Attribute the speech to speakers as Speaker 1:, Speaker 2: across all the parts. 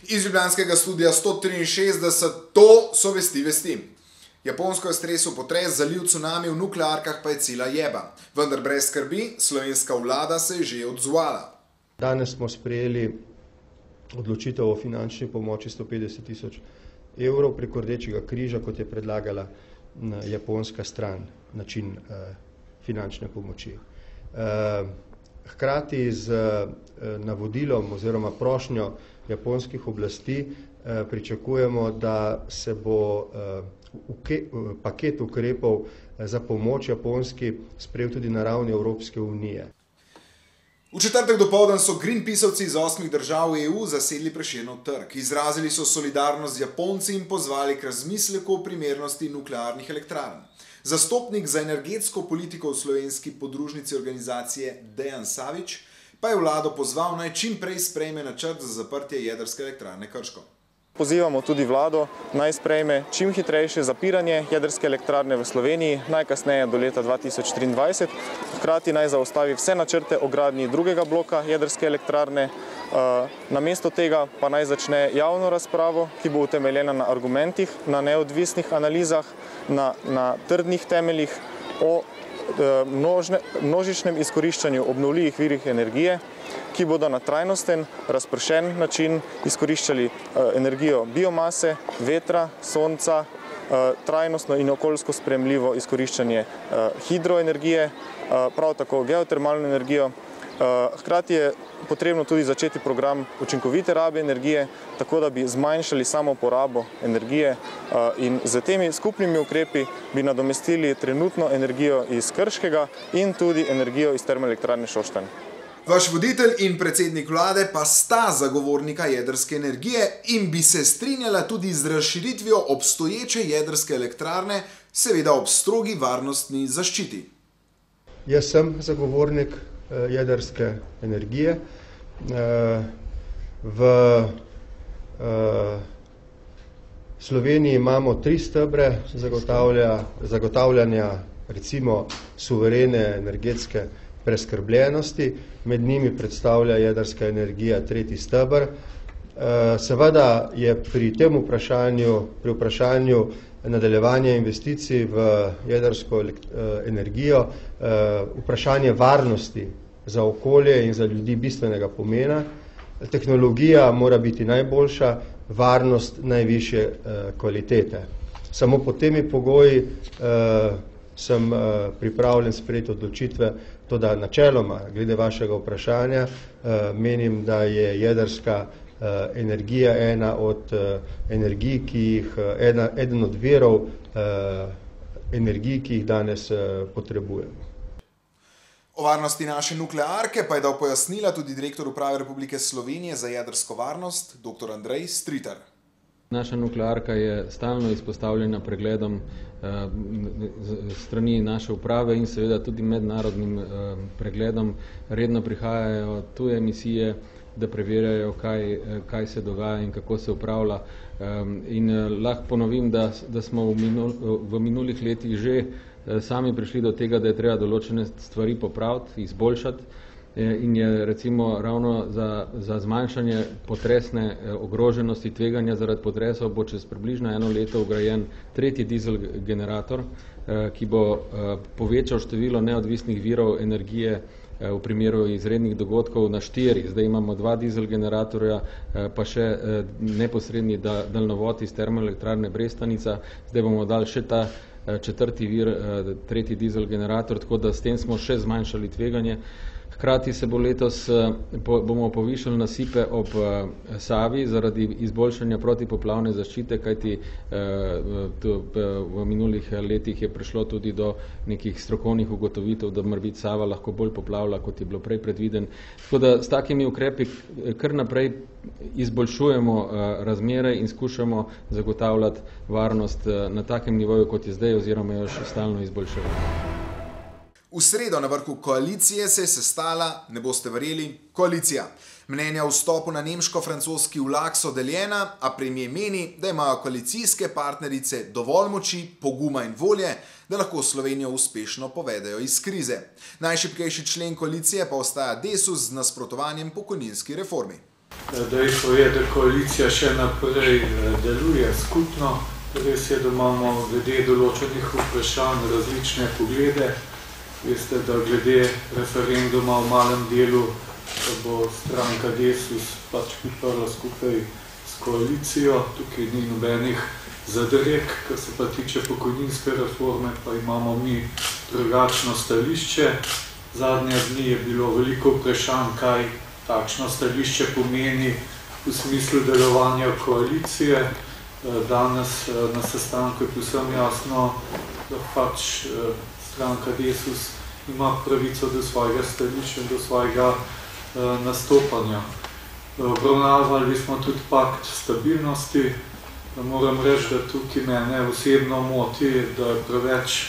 Speaker 1: Iz ljubljanskega studia 163 to so vesti. Japonsko je stresel potres, zalil cunami, v nuklearkah pa je cela jeba. Vendar brez skrbi, slovenska vlada se je že odzvala.
Speaker 2: Danes smo sprejeli odločitev o finančni pomoči 150 tisoč evrov preko Rdečega križa, kot je predlagala japonska stran, način finančne pomoči. Hkrati z navodilom oziroma prošnjo japonskih oblasti pričakujemo, da se bo paket ukrepov za pomoč Japonski sprejel tudi na ravni Evropske unije.
Speaker 1: V četrtek dopoldan so Greenpeaceovci iz 8 držav EU zasedli Prešernov trg. Izrazili so solidarnost z Japonci in pozvali k razmisleku o primernosti nuklearnih elektrarn. Zastopnik za energetsko politiko v slovenski podružnici organizacije Dejan Savič pa je vlado pozval, naj čim prej sprejme načrt za zaprtje jedrske elektrarne Krško.
Speaker 3: Pozivamo tudi vlado, naj sprejme čim hitrejše zapiranje jedrske elektrarne v Sloveniji, najkasneje do leta 2023. Hkrati naj zaustavi vse načrte o gradnji drugega bloka jedrske elektrarne. Namesto tega pa naj začne javno razpravo, ki bo utemeljena na argumentih, na neodvisnih analizah, na trdnih temeljih o množičnem izkoriščanju obnovljivih virov energije, ki bodo na trajnosten, razpršen način izkoriščali energijo biomase, vetra, sonca, trajnostno in okoljsko sprejemljivo izkoriščanje hidroenergije, prav tako geotermalno energijo. Hkrati je potrebno tudi začeti program učinkovite rabe energije, tako da bi zmanjšali samo porabo energije in z temi skupnimi ukrepi bi nadomestili trenutno energijo iz Krškega in tudi energijo iz termoelektrarne Šoštanj.
Speaker 1: Vaš voditelj in predsednik vlade pa sta zagovornika jedrske energije in bi se strinjala tudi z razširitvijo obstoječe jedrske elektrarne, seveda ob strogi varnostni zaščiti.
Speaker 2: Jaz sem zagovornik jedrske energije. V Sloveniji imamo 3 stebre zagotavljanja recimo suverene energetske preskrbljenosti, med njimi predstavlja jedrska energija 3. steber. Seveda je pri tem vprašanju nadaljevanja investicij v jedrsko energijo vprašanje varnosti za okolje in za ljudi bistvenega pomena. Tehnologija mora biti najboljša, varnost najvišje kvalitete. Samo pod temi pogoji sem pripravljen sprejeti odločitve, toda načeloma, glede vašega vprašanja, menim, da je jedrska energija ena od energij, eden od virov energij, ki jih danes potrebujemo.
Speaker 1: O varnosti naše nuklearke pa je dal pojasnila tudi direktor Uprave Republike Slovenije za jedrsko varnost, dr. Andrej Stritar.
Speaker 4: Naša nuklearka je stalno izpostavljena pregledom strani naše uprave in seveda tudi mednarodnim pregledom. Redno prihajajo tuje misije, da preverjajo, kaj se dogaja in kako se upravlja. In lahko ponovim, da smo v minulih letih že sami prišli do tega, da je treba določene stvari popraviti, izboljšati in je recimo ravno za zmanjšanje potresne ogroženosti tveganja zaradi potresov bo čez približno 1 leto vgrajen 3. dizel generator, ki bo povečal število neodvisnih virov energije v primeru izrednih dogodkov na 4. Zdaj imamo 2 dizel generatorja, pa še neposredni daljnovod iz termoelektrarne Brestanica. Zdaj bomo dali še ta 4. vir, 3. dizel generator, tako da s tem smo še zmanjšali tveganje. Hkrati se bo letos bomo povišali nasipe ob Savi zaradi izboljšanja protipoplavne zaščite, kajti v minulih letih je prišlo tudi do nekih strokovnih ugotovitev, da morebiti Sava lahko bolj poplavlja, kot je bilo prej predviden. Tako da s takimi ukrepi kar naprej izboljšujemo razmere in skušamo zagotavljati varnost na takem nivoju, kot je zdaj, oziroma jo še stalno izboljšujemo.
Speaker 1: V sredo na vrhu koalicije se je sestala, ne boste verjeli, koalicija. Mnenja o vstopu na nemško-francoski vlak so deljena, a premier meni, da imajo koalicijske partnerice dovolj moči, poguma in volje, da lahko Slovenijo uspešno povedejo iz krize. Najšibkejši člen koalicije pa ostaja Desus z nasprotovanjem pokojninski reformi.
Speaker 5: Dejstvo je, da koalicija še naprej deluje skupno. Res je, da imamo glede določenih vprašanj različne poglede. Veste, da glede referenduma v malem delu bo stranka Desus pač podprla skupaj s koalicijo. Tukaj ni nobenih zadreg, kar se pa tiče pokojninske reforme, pa imamo mi drugačno stališče. Zadnje dni je bilo veliko vprašanj, kaj takšno stališče pomeni v smislu delovanja koalicije. Danes na sestanku je povsem jasno, da pač stranka Desus ima pravico do svojega stališča in do svojega nastopanja. Obravnavali smo tudi pakt stabilnosti. Moram reči, da tukaj mene osebno moti, da je preveč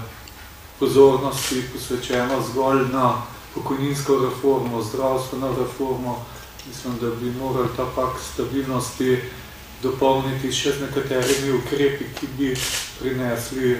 Speaker 5: pozornosti posvečeno zgolj na pokojninsko reformo, zdravstveno reformo. Mislim, da bi morali ta pakt stabilnosti dopolniti še z nekaterimi ukrepi, ki bi prinesli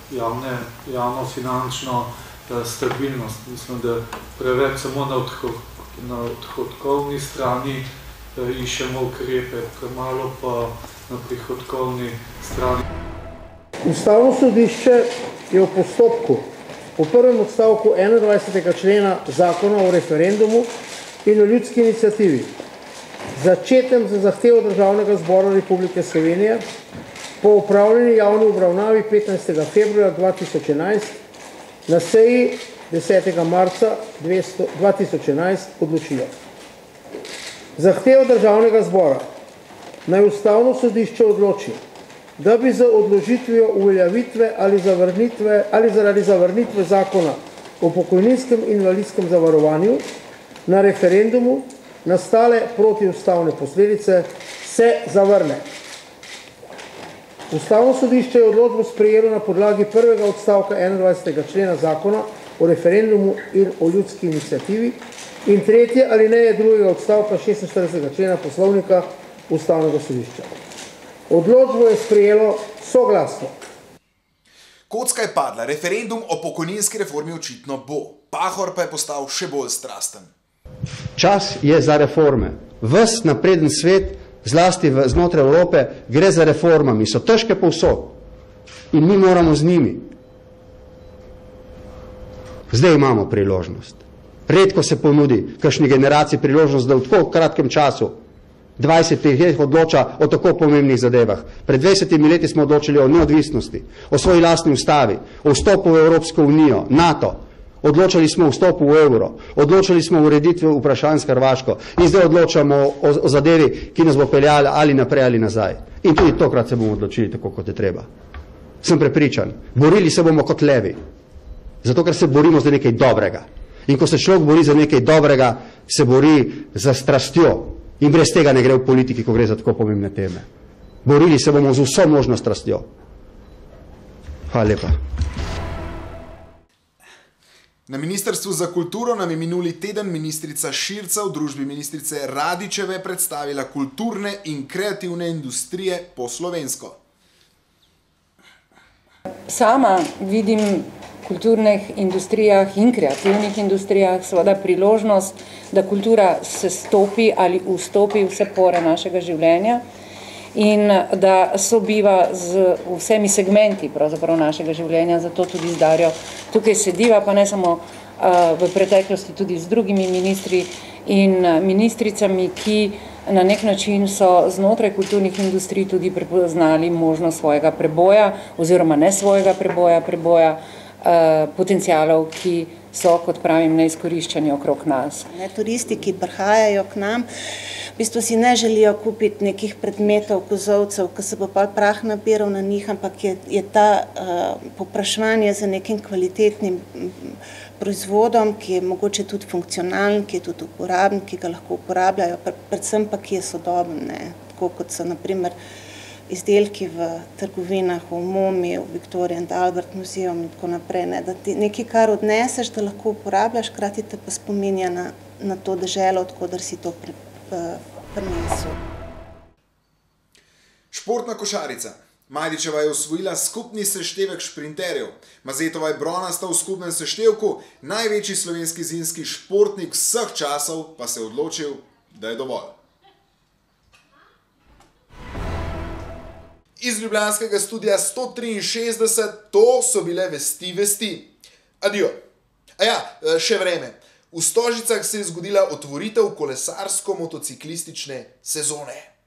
Speaker 5: javno-finančno stabilnost. Mislim, da preveč samo na odhodkovni strani iščemo ukrepe, premalo pa na prihodkovni strani.
Speaker 6: Ustavno sodišče je v postopku po prvem odstavku 21. člena Zakona o referendumu in o ljudski iniciativi, začetem za zahtevo Državnega zbora Republike Slovenije, po opravljeni javni obravnavi 15. februarja 2011 na seji 10. marca 2011 odločilo. Zahtevo Državnega zbora naj Ustavno sodišče odloči, da bi za odložitvijo uveljavitve ali zaradi zavrnitve zakona o pokojninskem in invalidskem zavarovanju na referendumu nastale protiustavne posledice se zavrne. Ustavno sodišče je odločbo sprejelo na podlagi prvega odstavka 21. člena Zakona o referendumu in o ljudski iniciativi in tretje alineje drugega odstavka 46. člena Poslovnika Ustavnega sodišča. Odločbo je sprejelo soglasno.
Speaker 1: Kocka je padla, referendum o pokojninski reformi očitno bo. Pahor pa je postal še bolj strasten.
Speaker 7: Čas je za reforme. Ves napreden svet, zlasti znotraj Evrope, gre za reformami. So težke povsod in mi moramo z njimi. Zdaj imamo priložnost. Redko se ponudi kakšni generaciji priložnost, da v tako kratkem času 20 let odloča o tako pomembnih zadevah. Pred 20 leti smo odločili o neodvisnosti, o svoji lastni ustavi, o vstopu v Evropsko unijo, NATO. Odločili smo o vstopu v evro, odločili smo o ureditvi vprašanj s Hrvaško in zdaj odločamo o zadevi, ki nas bo peljala ali naprej ali nazaj. In tudi tokrat se bomo odločili tako, kot je treba. Sem prepričan, borili se bomo kot levi, zato ker se borimo za nekaj dobrega. In ko se človek bori za nekaj dobrega, se bori za strastjo. In brez tega ne gre v politiki, ko gre za tako pomembne teme. Borili se bomo z vso možno strastjo. Hvala lepa.
Speaker 1: Na Ministrstvu za kulturo nam je minuli teden ministrica Širca v družbi ministrice Radičeve predstavila kulturne in kreativne industrije po slovensko.
Speaker 8: Sama vidim v kulturnih industrijah in kreativnih industrijah seveda priložnost, da kultura se stopi ali vstopi vse pore našega življenja in da sobiva z vsemi segmenti pravzaprav našega življenja, zato tudi z Darjo tukaj sediva, pa ne samo v preteklosti tudi z drugimi ministri in ministricami, ki na nek način so znotraj kulturnih industrij tudi prepoznali možnost svojega preboja oziroma ne svojega preboja potencialov, ki so, kot pravim, neizkoriščeni okrog nas.
Speaker 9: Turisti, ki prihajajo k nam, v bistvu si ne želijo kupiti nekih predmetov, kozovcev, ki se bo pa prah nabiral na njih, ampak je ta povpraševanje za nekim kvalitetnim proizvodom, ki je mogoče tudi funkcionalen, ki je tudi uporaben, ki ga lahko uporabljajo, predvsem pa ki je sodoben, tako kot so naprimer izdelki v trgovinah, v MOMI, v Victoria and Albert muzeum in tako naprej. Da ti nekaj, kar odneseš, da lahko uporabljaš, hkrati te pa spominja na to deželo, odkoder si to prinesel.
Speaker 1: Športna košarica. Majdičeva je osvojila skupni seštevek šprinterjev. Mazetova in Brona sta v skupnem seštevku, največji slovenski zimski športnik vseh časov pa se je odločil, da je dovolj. Iz ljubljanskega studia 163, to so bile vesti. Adijo. Še vreme. V Stožicah se je zgodila otvoritev kolesarsko-motociklistične sezone.